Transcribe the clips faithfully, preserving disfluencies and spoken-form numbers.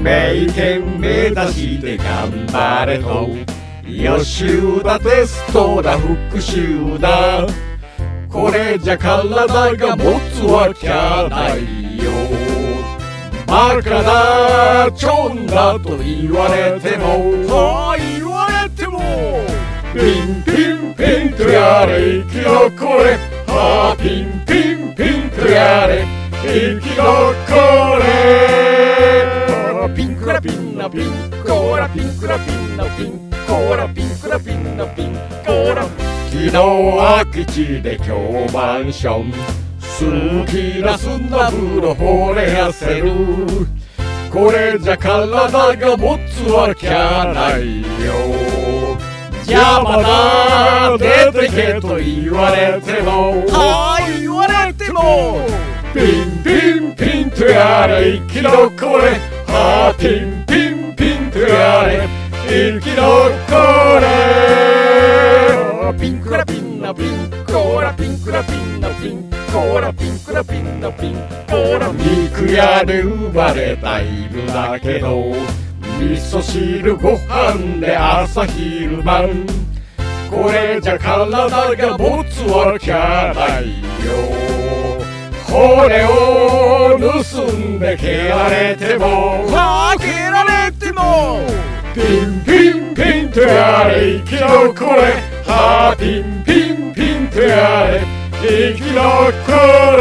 名店目指して頑張れと、予習だテストだ復習だ、これじゃ体が持つわきゃないよ。バカだちょんだと言われても、 はあ言われても、 ピンピンピンとやれ生き残れ、はあピンピンピンとやれ生き残れ。 ピンクラピンのピンコーラ、ピンクラピンのピンコーラ、ピンクラピンのピンコーラ。 昨日空き地で今日マンション、好きな砂風呂惚れやせる、これじゃ体が持つわきゃないよ。邪魔だ出てけと言われても、 はあ言われても、 ピンピンピンとやれ生き残れ、はあピンピンピンとやれ生き残れ。 ピンクラピンのピンコーラ、ピンクラピンのピンコーラ、ピンクラピンのピンコーラ。 肉屋で生まれた犬だけど、味噌汁ご飯で朝昼晩、これじゃ体が持つわきゃないよ。骨を盗んで蹴られても、 はあ蹴られても、 ピンピンピンとやれ生き残れ、はあピンピンピンとやれ生き残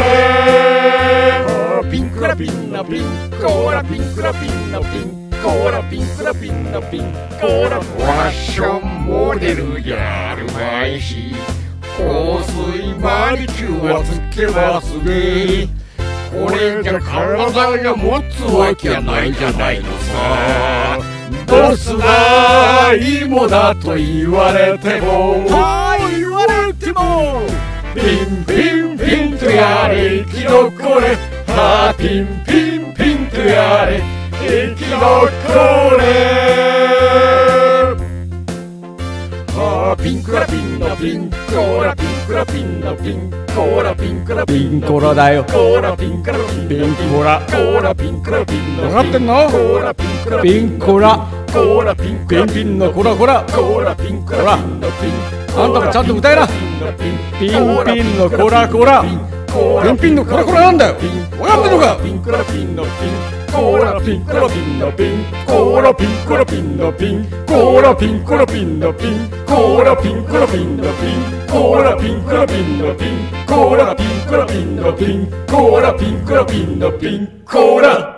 れ。 ピンクラピンのピンコーラ、ピンクラピンのピンコーラ、ピンクラピンのピンコーラ。 ファッションモデルじゃあるまいし、香水マニキュアつけますね。これじゃ体が持つわけないじゃないのさ。ドスだ芋だと言われても、 はあ言われても、 ピンピンピンとやれ生き残れ、はあピンピンピンとやれ生き残れ。はあピンクラピンのピンコーラ、ピンクラピンのピンコーラ、ピンクラピンピンコラだよ。 コーラ、ピンクラピンピンコラ。 コーラ、ピンクラピンの分かってんの？ コーラ、ピンクラピンコラ。 コーラ、ピンクピンピンのコラコラ。 コーラ、ピンクラピンのピン、 あんたもちゃんと歌えな。ピンピンのコラコラ。ピンピンのコラコラなんだよ。分かってんのか？ ピンクラピンのピンコーラ、ピンクラピンのピンコーラ、ピンクラピンのピンコーラ、ピンクラピンのピンコーラ、ピンクラピンのピンコーラ、ピンクラピンのピンコーラ、ピンクラピンのピンコーラ、ピンクラピンのピンコーラ。